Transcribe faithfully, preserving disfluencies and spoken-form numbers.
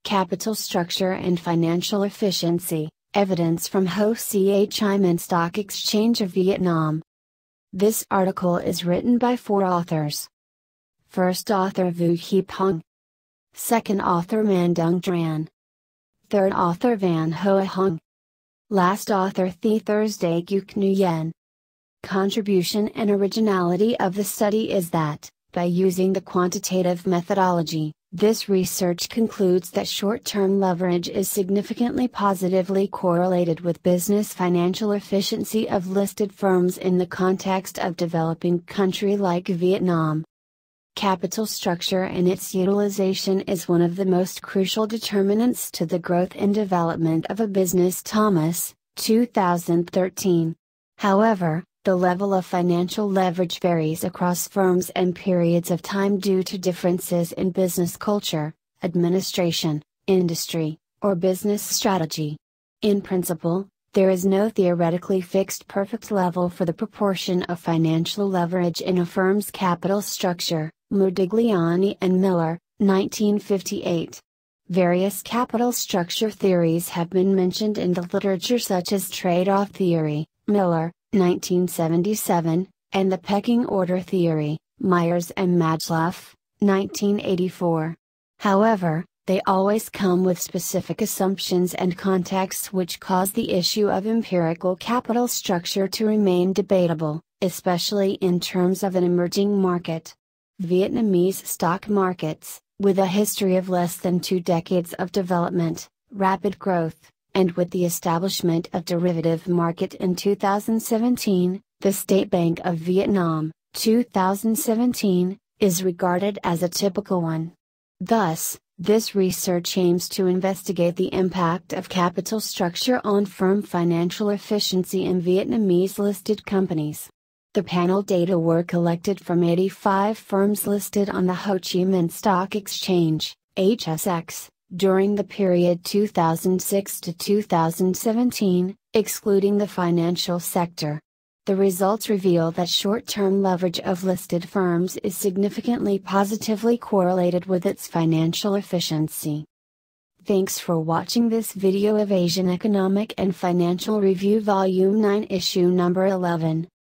Capital Structure and Financial Efficiency, Evidence from Ho Chi Minh Stock Exchange of Vietnam. This article is written by four authors. First author Vu Hy Pong. Second author Man Dung Tran. Third author Van Hoa Hung. Last author The Thursday Guk Nguyen. Contribution and originality of the study is that, by using the quantitative methodology, this research concludes that short-term leverage is significantly positively correlated with business financial efficiency of listed firms in the context of developing country like Vietnam. Capital structure and its utilization is one of the most crucial determinants to the growth and development of a business. Thomas, two thousand thirteen. However, the level of financial leverage varies across firms and periods of time due to differences in business culture, administration, industry, or business strategy. In principle, there is no theoretically fixed perfect level for the proportion of financial leverage in a firm's capital structure. Modigliani and Miller, nineteen fifty-eight. Various capital structure theories have been mentioned in the literature, such as trade-off theory, Miller, nineteen seventy-seven, and the pecking order theory, Myers and Majloff, nineteen eighty-four. However, they always come with specific assumptions and contexts which cause the issue of empirical capital structure to remain debatable, especially in terms of an emerging market. Vietnamese stock markets, with a history of less than two decades of development, rapid growth, and with the establishment of derivative market in two thousand seventeen, the State Bank of Vietnam, two thousand seventeen, is regarded as a typical one. Thus, this research aims to investigate the impact of capital structure on firm financial efficiency in Vietnamese listed companies. The panel data were collected from eighty-five firms listed on the Ho Chi Minh Stock Exchange, H S X, during the period two thousand six to two thousand seventeen, excluding the financial sector. The results reveal that short-term leverage of listed firms is significantly positively correlated with its financial efficiency. Thanks for watching this video of Asian Economic and Financial Review Volume nine Issue Number eleven.